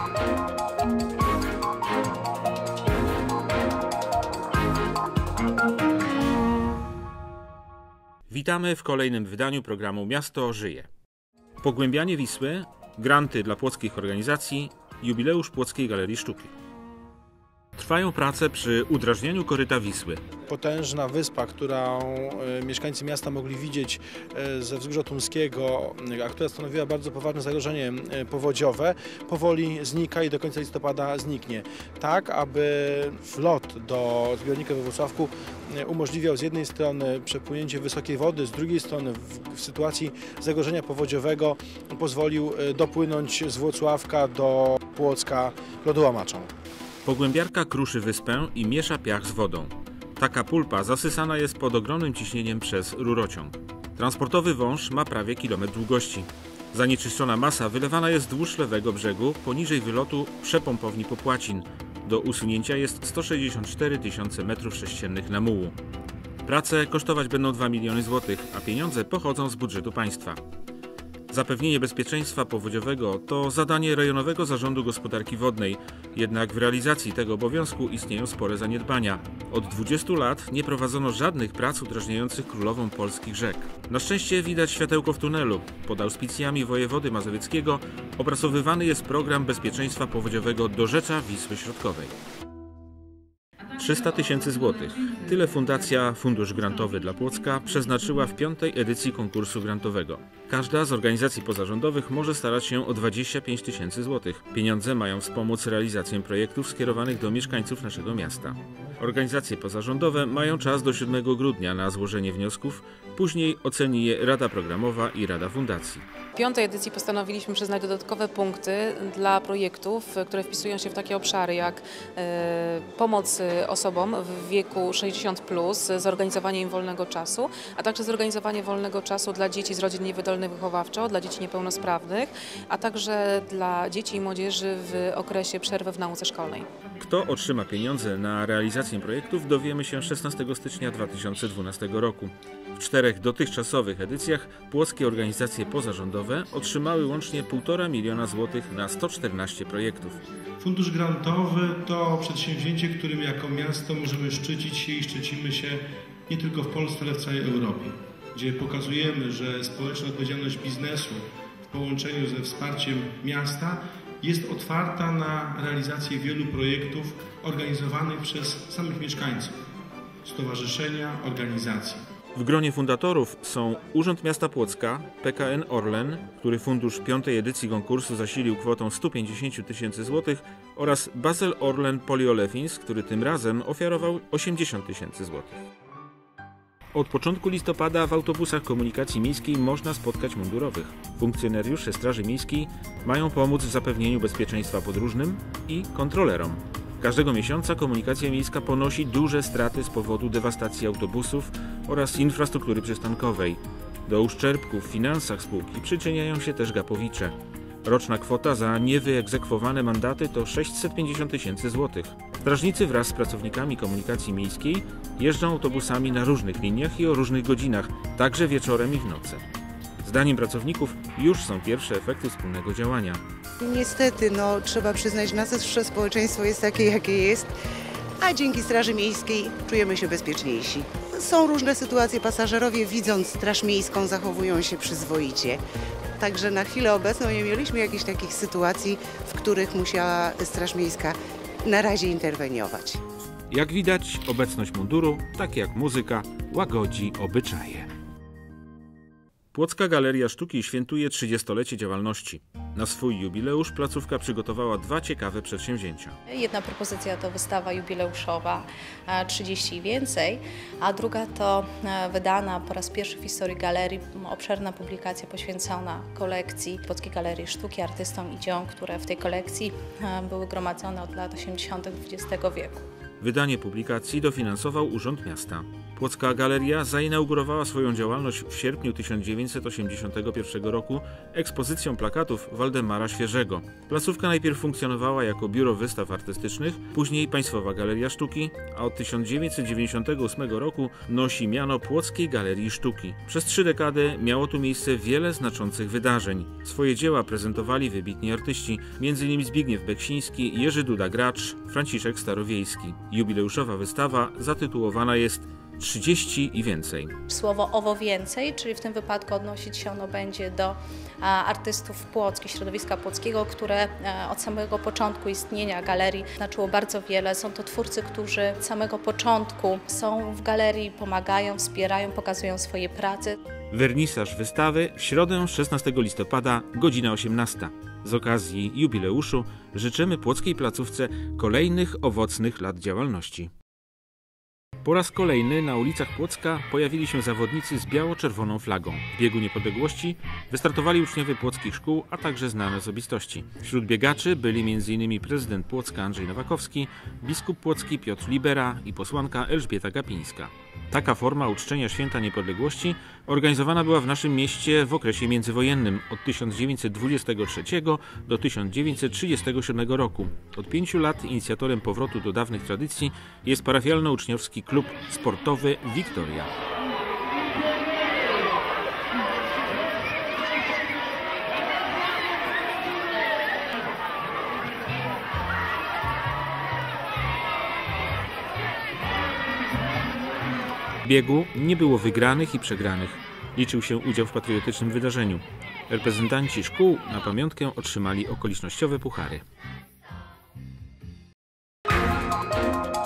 Witamy w kolejnym wydaniu programu Miasto żyje. Pogłębianie Wisły, granty dla płockich organizacji, jubileusz Płockiej Galerii Sztuki. Trwają prace przy udrażnianiu koryta Wisły. Potężna wyspa, którą mieszkańcy miasta mogli widzieć ze wzgórza Tumskiego, a która stanowiła bardzo poważne zagrożenie powodziowe, powoli znika i do końca listopada zniknie. Tak, aby wlot do zbiornika we Włocławku umożliwiał z jednej strony przepłynięcie wysokiej wody, z drugiej strony w sytuacji zagrożenia powodziowego pozwolił dopłynąć z Włocławka do Płocka lodołamaczą. Pogłębiarka kruszy wyspę i miesza piach z wodą. Taka pulpa zasysana jest pod ogromnym ciśnieniem przez rurociąg. Transportowy wąż ma prawie kilometr długości. Zanieczyszczona masa wylewana jest wzdłuż lewego brzegu, poniżej wylotu przepompowni Popłacin. Do usunięcia jest 164 tysiące m3 namułu. Prace kosztować będą 2 miliony złotych, a pieniądze pochodzą z budżetu państwa. Zapewnienie bezpieczeństwa powodziowego to zadanie Rejonowego Zarządu Gospodarki Wodnej, jednak w realizacji tego obowiązku istnieją spore zaniedbania. Od 20 lat nie prowadzono żadnych prac udrażniających królową polskich rzek. Na szczęście widać światełko w tunelu. Pod auspicjami wojewody mazowieckiego opracowywany jest program bezpieczeństwa powodziowego dorzecza Wisły Środkowej. 300 tysięcy złotych. Tyle Fundacja Fundusz Grantowy dla Płocka przeznaczyła w 5. edycji konkursu grantowego. Każda z organizacji pozarządowych może starać się o 25 tysięcy złotych. Pieniądze mają wspomóc realizację projektów skierowanych do mieszkańców naszego miasta. Organizacje pozarządowe mają czas do 7 grudnia na złożenie wniosków, później oceni je Rada Programowa i Rada Fundacji. W 5. edycji postanowiliśmy przyznać dodatkowe punkty dla projektów, które wpisują się w takie obszary jak pomoc osobom w wieku 60+, zorganizowanie im wolnego czasu, a także zorganizowanie wolnego czasu dla dzieci z rodzin niewydolnych wychowawczo, dla dzieci niepełnosprawnych, a także dla dzieci i młodzieży w okresie przerwy w nauce szkolnej. Kto otrzyma pieniądze na realizację projektów, dowiemy się 16 stycznia 2012 roku. W 4 dotychczasowych edycjach płockie organizacje pozarządowe otrzymały łącznie 1,5 miliona złotych na 114 projektów. Fundusz grantowy to przedsięwzięcie, którym jako miasto możemy szczycić się i szczycimy się nie tylko w Polsce, ale w całej Europie, gdzie pokazujemy, że społeczna odpowiedzialność biznesu w połączeniu ze wsparciem miasta jest otwarta na realizację wielu projektów organizowanych przez samych mieszkańców, stowarzyszenia, organizacje. W gronie fundatorów są Urząd Miasta Płocka, PKN Orlen, który fundusz 5. edycji konkursu zasilił kwotą 150 tysięcy złotych, oraz Basel Orlen Poliolefins, który tym razem ofiarował 80 tysięcy złotych. Od początku listopada w autobusach komunikacji miejskiej można spotkać mundurowych. Funkcjonariusze Straży Miejskiej mają pomóc w zapewnieniu bezpieczeństwa podróżnym i kontrolerom. Każdego miesiąca komunikacja miejska ponosi duże straty z powodu dewastacji autobusów oraz infrastruktury przystankowej. Do uszczerbku w finansach spółki przyczyniają się też gapowicze. Roczna kwota za niewyegzekwowane mandaty to 650 tysięcy złotych. Strażnicy wraz z pracownikami komunikacji miejskiej jeżdżą autobusami na różnych liniach i o różnych godzinach, także wieczorem i w nocy. Zdaniem pracowników już są pierwsze efekty wspólnego działania. Niestety, trzeba przyznać, nasze społeczeństwo jest takie, jakie jest, a dzięki Straży Miejskiej czujemy się bezpieczniejsi. Są różne sytuacje, pasażerowie widząc Straż Miejską zachowują się przyzwoicie. Także na chwilę obecną nie mieliśmy jakichś takich sytuacji, w których musiała Straż Miejska na razie interweniować. Jak widać, obecność munduru, tak jak muzyka, łagodzi obyczaje. Płocka Galeria Sztuki świętuje 30-lecie działalności. Na swój jubileusz placówka przygotowała 2 ciekawe przedsięwzięcia. Jedna propozycja to wystawa jubileuszowa 30 i więcej, a druga to wydana po raz pierwszy w historii galerii obszerna publikacja poświęcona kolekcji Płockiej Galerii Sztuki, artystom i dziełom, które w tej kolekcji były gromadzone od lat 80. XX wieku. Wydanie publikacji dofinansował Urząd Miasta. Płocka Galeria zainaugurowała swoją działalność w sierpniu 1981 roku ekspozycją plakatów Waldemara Świeżego. Placówka najpierw funkcjonowała jako biuro wystaw artystycznych, później Państwowa Galeria Sztuki, a od 1998 roku nosi miano Płockiej Galerii Sztuki. Przez 3 dekady miało tu miejsce wiele znaczących wydarzeń. Swoje dzieła prezentowali wybitni artyści, m.in. Zbigniew Beksiński, Jerzy Duda-Gracz, Franciszek Starowiejski. Jubileuszowa wystawa zatytułowana jest 30 i więcej. Słowo owo więcej, czyli w tym wypadku odnosić się ono będzie do artystów płockich, środowiska płockiego, które od samego początku istnienia galerii znaczyło bardzo wiele. Są to twórcy, którzy od samego początku są w galerii, pomagają, wspierają, pokazują swoje prace. Wernisaż wystawy w środę 16 listopada, godzina 18. Z okazji jubileuszu życzymy Płockiej placówce kolejnych owocnych lat działalności. Po raz kolejny na ulicach Płocka pojawili się zawodnicy z biało-czerwoną flagą. W biegu niepodległości wystartowali uczniowie płockich szkół, a także znane osobistości. Wśród biegaczy byli m.in. prezydent Płocka Andrzej Nowakowski, biskup płocki Piotr Libera i posłanka Elżbieta Gapińska. Taka forma uczczenia Święta Niepodległości organizowana była w naszym mieście w okresie międzywojennym od 1923 do 1937 roku. Od 5 lat inicjatorem powrotu do dawnych tradycji jest parafialno-uczniowski klub sportowy Wiktoria. W biegu nie było wygranych i przegranych. Liczył się udział w patriotycznym wydarzeniu. Reprezentanci szkół na pamiątkę otrzymali okolicznościowe puchary.